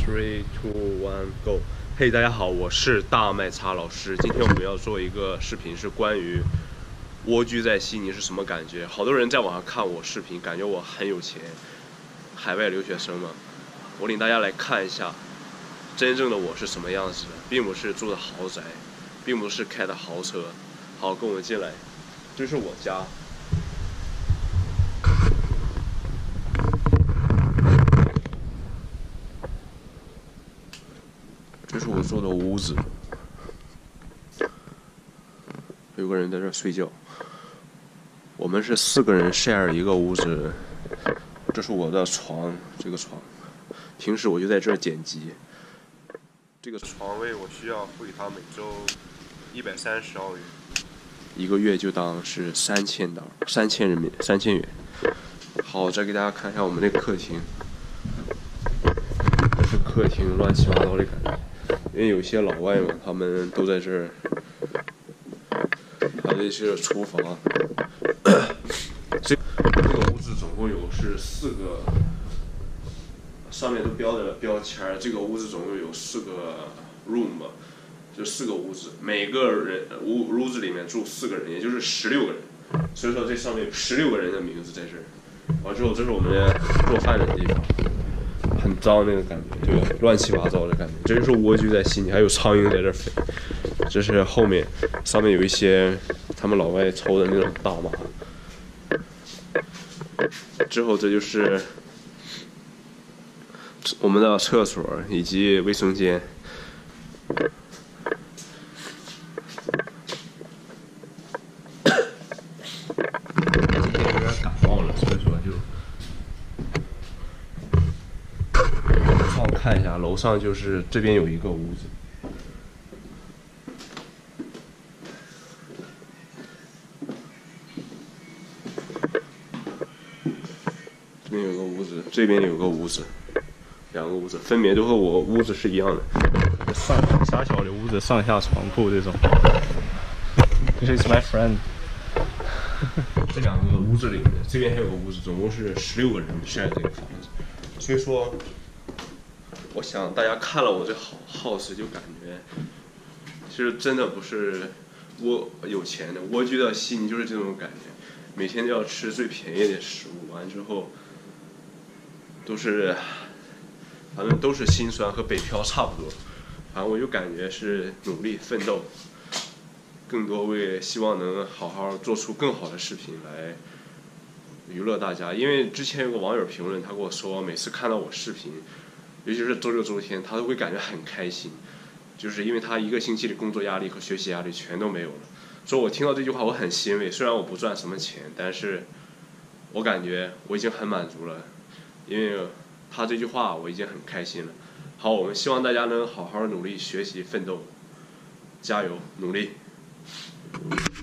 3、2、1，Go！ 嘿，大家好，我是大麦茶老师。今天我们要做一个视频，是关于蜗居在悉尼是什么感觉。好多人在网上看我视频，感觉我很有钱，海外留学生嘛。我领大家来看一下，真正的我是什么样子的，并不是住的豪宅，并不是开的豪车。好，跟我们进来，这是我家。这是我住的屋子，有个人在这睡觉。我们是4个人 share 一个屋子。这是我的床，这个床，平时我就在这儿剪辑。这个床位我需要付给他每周130澳元，一个月就当是3000人民3000元。好，再给大家看一下我们的客厅。这是客厅乱七八糟的感觉。因为有些老外嘛，他们都在这儿。还有一些厨房。这个屋子总共有是4个，上面都标的标签。这个屋子总共有4个 room， 就4个屋子，每个人屋子里面住4个人，也就是16个人。所以说这上面有16个人的名字在这儿。完之后，这是我们的做饭的地方。很脏那个感觉，就乱七八糟的感觉。这就是蜗居在悉尼，还有苍蝇在这飞。这是后面，上面有一些他们老外抽的那种大麻。之后这就是我们的厕所以及卫生间。今天有点感冒了，所以说就。看一下，楼上就是这边有一个屋子，这边有个屋子，这边有个屋子，2个屋子分别都和我屋子是一样的。 狭小的屋子，上下床铺这种。This is my friend 这2个屋子里面，这边还有个屋子，总共是16个人share这个房子，所以说。我想大家看了我这house就感觉，其实真的不是有钱的，蜗居到悉尼就是这种感觉，每天都要吃最便宜的食物，完之后反正都是辛酸，和北漂差不多。反正我就感觉是努力奋斗，更多希望能好好做出更好的视频来娱乐大家。因为之前有个网友评论，他跟我说，每次看到我视频。尤其是周6、周天，他都会感觉很开心，就是因为他一个星期的工作压力和学习压力全都没有了。所以我听到这句话我很欣慰，虽然我不赚什么钱，但是我感觉我已经很满足了，因为他这句话我已经很开心了。好，我们希望大家能好好努力学习奋斗，加油努力。